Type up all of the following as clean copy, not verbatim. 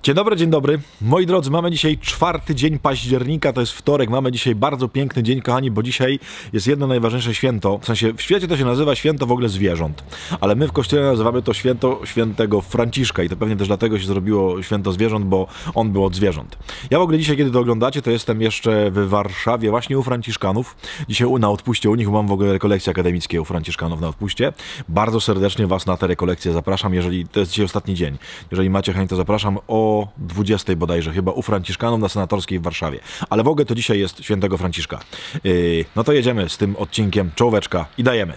Dzień dobry. Moi drodzy, mamy dzisiaj 4 dzień października, to jest wtorek, mamy dzisiaj bardzo piękny dzień, kochani, bo dzisiaj jest jedno najważniejsze święto, w sensie w świecie to się nazywa święto w ogóle zwierząt, ale my w kościele nazywamy to święto świętego Franciszka i to pewnie też dlatego się zrobiło święto zwierząt, bo on był od zwierząt. Ja w ogóle dzisiaj, kiedy to oglądacie, to jestem jeszcze w Warszawie, właśnie u Franciszkanów, dzisiaj na odpuście u nich, mam w ogóle rekolekcje akademickie u Franciszkanów na odpuście. Bardzo serdecznie Was na te rekolekcje zapraszam, jeżeli to jest dzisiaj ostatni dzień, jeżeli macie chęć, to zapraszam o 20 bodajże, chyba u Franciszkanów na Senatorskiej w Warszawie. Ale w ogóle to dzisiaj jest świętego Franciszka. No to jedziemy z tym odcinkiem, czołóweczka i dajemy.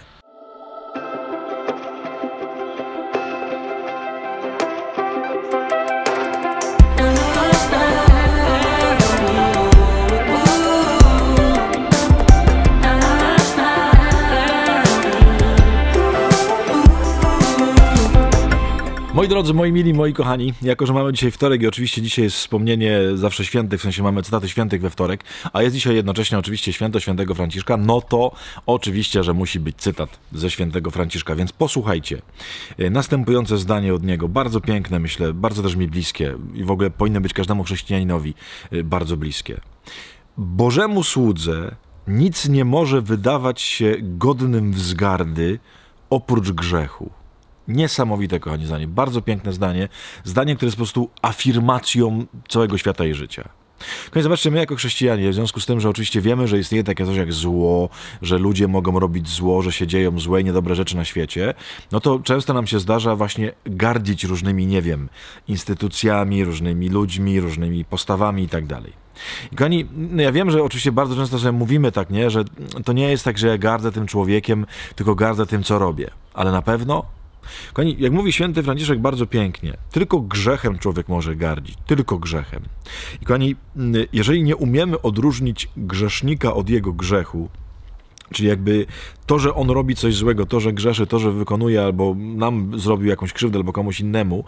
Moi drodzy, moi mili, moi kochani, jako że mamy dzisiaj wtorek i oczywiście dzisiaj jest wspomnienie zawsze świętych, w sensie mamy cytaty świętych we wtorek, a jest dzisiaj jednocześnie oczywiście święto świętego Franciszka, no to oczywiście, że musi być cytat ze świętego Franciszka, więc posłuchajcie. Następujące zdanie od niego, bardzo piękne, myślę, bardzo też mi bliskie i w ogóle powinno być każdemu chrześcijaninowi bardzo bliskie. Bożemu słudze nic nie może wydawać się godnym wzgardy oprócz grzechu. Niesamowite, kochani, zdanie. Bardzo piękne zdanie. Zdanie, które jest po prostu afirmacją całego świata i życia. Kochani, zobaczcie, my jako chrześcijanie, w związku z tym, że oczywiście wiemy, że istnieje takie coś jak zło, że ludzie mogą robić zło, że się dzieją złe i niedobre rzeczy na świecie, no to często nam się zdarza właśnie gardzić różnymi, nie wiem, instytucjami, różnymi ludźmi, różnymi postawami i tak dalej. I kochani, no ja wiem, że oczywiście bardzo często sobie mówimy tak, nie, że to nie jest tak, że ja gardzę tym człowiekiem, tylko gardzę tym, co robię. Ale na pewno, kochani, jak mówi święty Franciszek bardzo pięknie, tylko grzechem człowiek może gardzić, tylko grzechem. I kochani, jeżeli nie umiemy odróżnić grzesznika od jego grzechu, czyli jakby to, że on robi coś złego, to, że grzeszy, to, że wykonuje albo nam zrobił jakąś krzywdę albo komuś innemu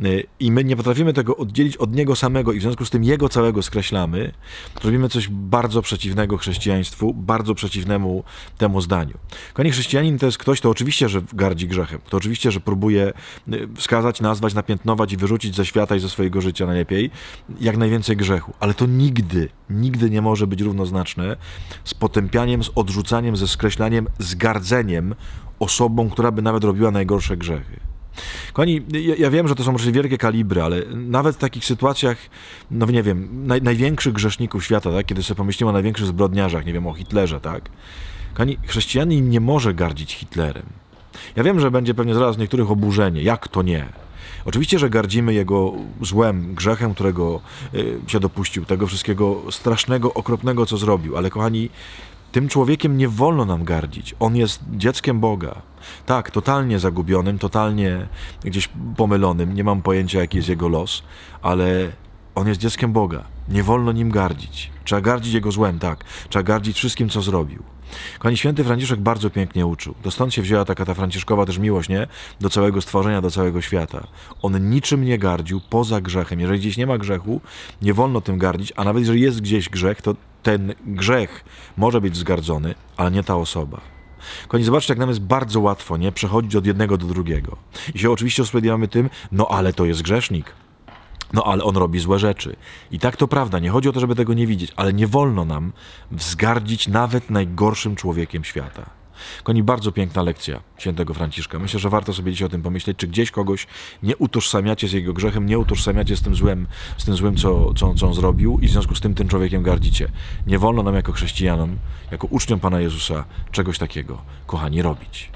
i my nie potrafimy tego oddzielić od niego samego i w związku z tym jego całego skreślamy, to robimy coś bardzo przeciwnego chrześcijaństwu, bardzo przeciwnemu temu zdaniu. Kochani, chrześcijanin to jest ktoś, kto oczywiście, że gardzi grzechem, to oczywiście, że próbuje wskazać, nazwać, napiętnować i wyrzucić ze świata i ze swojego życia najlepiej jak najwięcej grzechu, ale to nigdy nie może być równoznaczne z potępianiem, z odrzucaniem, ze skreślaniem, z gardzeniem osobą, która by nawet robiła najgorsze grzechy. Kochani, ja wiem, że to są oczywiście wielkie kalibry, ale nawet w takich sytuacjach, no nie wiem, największych grzeszników świata, tak? Kiedy sobie pomyślimy o największych zbrodniarzach, nie wiem, o Hitlerze, tak? Kochani, chrześcijanin nie może gardzić Hitlerem. Ja wiem, że będzie pewnie zaraz niektórych oburzenie. Jak to nie? Oczywiście, że gardzimy jego złem, grzechem, którego się dopuścił, tego wszystkiego strasznego, okropnego, co zrobił, ale kochani, tym człowiekiem nie wolno nam gardzić. On jest dzieckiem Boga. Tak, totalnie zagubionym, totalnie gdzieś pomylonym. Nie mam pojęcia, jaki jest jego los, ale on jest dzieckiem Boga. Nie wolno nim gardzić. Trzeba gardzić jego złem, tak. Trzeba gardzić wszystkim, co zrobił. Kochani, święty Franciszek bardzo pięknie uczył. To stąd się wzięła taka ta franciszkowa też miłość, nie? Do całego stworzenia, do całego świata. On niczym nie gardził poza grzechem. Jeżeli gdzieś nie ma grzechu, nie wolno tym gardzić, a nawet jeżeli jest gdzieś grzech, to ten grzech może być wzgardzony, ale nie ta osoba. Kochani, zobaczcie, jak nam jest bardzo łatwo, nie? Przechodzić od jednego do drugiego. I się oczywiście usprawiedliwiamy tym, no ale to jest grzesznik. No ale on robi złe rzeczy. I tak to prawda, nie chodzi o to, żeby tego nie widzieć, ale nie wolno nam wzgardzić nawet najgorszym człowiekiem świata. Kochani, bardzo piękna lekcja świętego Franciszka. Myślę, że warto sobie dzisiaj o tym pomyśleć, czy gdzieś kogoś nie utożsamiacie z jego grzechem, nie utożsamiacie z tym złym, co on zrobił i w związku z tym człowiekiem gardzicie. Nie wolno nam jako chrześcijanom, jako uczniom Pana Jezusa czegoś takiego, kochani, robić.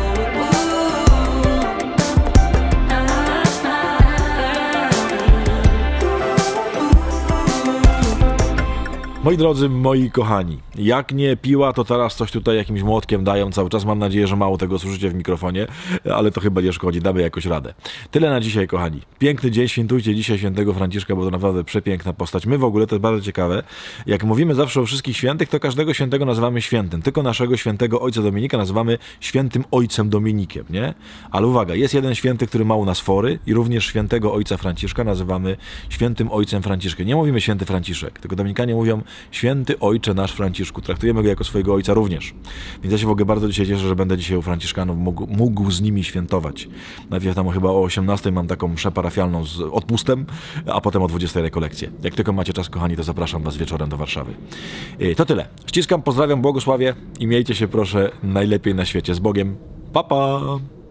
Moi drodzy, moi kochani, jak nie piła, to teraz coś tutaj jakimś młotkiem dają cały czas. Mam nadzieję, że mało tego słyszycie w mikrofonie, ale to chyba nie szkodzi, damy jakoś radę. Tyle na dzisiaj, kochani. Piękny dzień, świętujcie dzisiaj świętego Franciszka, bo to naprawdę przepiękna postać. My w ogóle, to jest bardzo ciekawe, jak mówimy zawsze o wszystkich świętych, to każdego świętego nazywamy świętym. Tylko naszego świętego ojca Dominika nazywamy świętym ojcem Dominikiem, nie? Ale uwaga, jest jeden święty, który ma u nas fory i również świętego ojca Franciszka nazywamy świętym ojcem Franciszkiem. Nie mówimy święty Franciszek, tylko Dominikanie mówią święty ojcze nasz Franciszku. Traktujemy go jako swojego ojca również. Więc ja się w ogóle bardzo dzisiaj cieszę, że będę dzisiaj u Franciszkanów mógł z nimi świętować. Najpierw tam chyba o 18 mam taką mszę parafialną z odpustem, a potem o 20 rekolekcję. Jak tylko macie czas, kochani, to zapraszam was wieczorem do Warszawy. To tyle. Ściskam, pozdrawiam, błogosławię i miejcie się proszę najlepiej na świecie. Z Bogiem. Pa, pa!